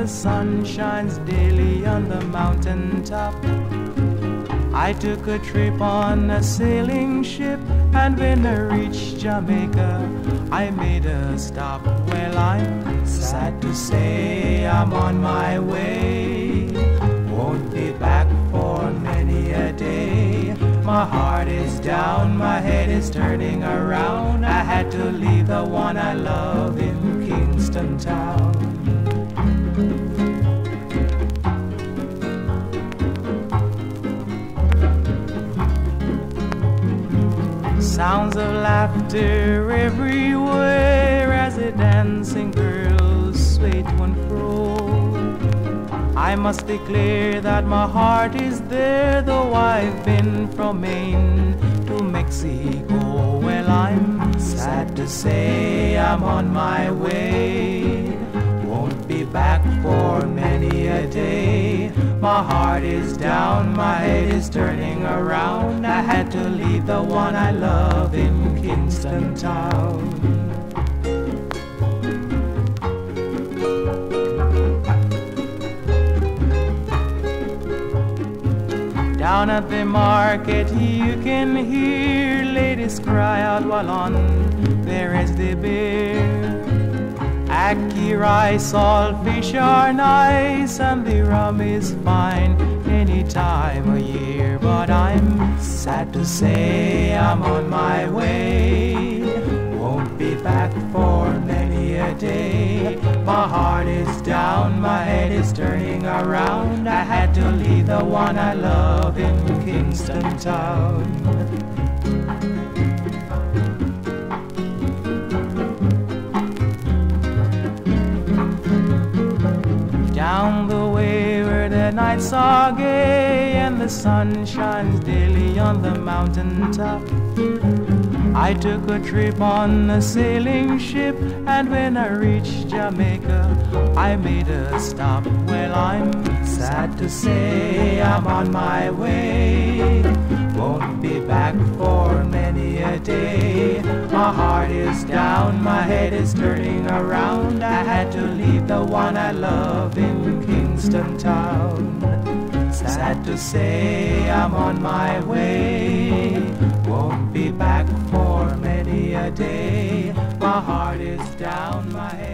the sun shines daily on the mountain top. I took a trip on a sailing ship, and when I reached Jamaica, I made a stop. Well, I'm sad to say I'm on my way. Won't be back for many a day. My heart is down, my head is turning around. I had to leave the one I love in Kingston town. Sounds of laughter everywhere as the dancing girls sway to and fro. I must declare that my heart is there, though I've been from Maine to Mexico. Well, I'm sad to say I'm on my way. Won't be back for many a day. My heart is down, my head is turning around. I had to leave the one I love in Kingston town. Down at the market you can hear ladies cry out while on there is the beer. Ackee rice, salt fish are nice, and the rum is fine any time of year. But I'm sad to say I'm on my way. Won't be back for many a day. My heart is down, my head is turning around. I had to leave the one I love in Kingston town. Down the way where the nights are gay and the sun shines daily on the mountain top, I took a trip on a sailing ship, and when I reached Jamaica, I made a stop. Well, I'm sad to say I'm on my way. Won't be back for many a day. My heart is down, my head is turning around. I had to leave the one I love in Kingston town. Sad to say I'm on my way. Won't be back for many a day. My heart is down, my head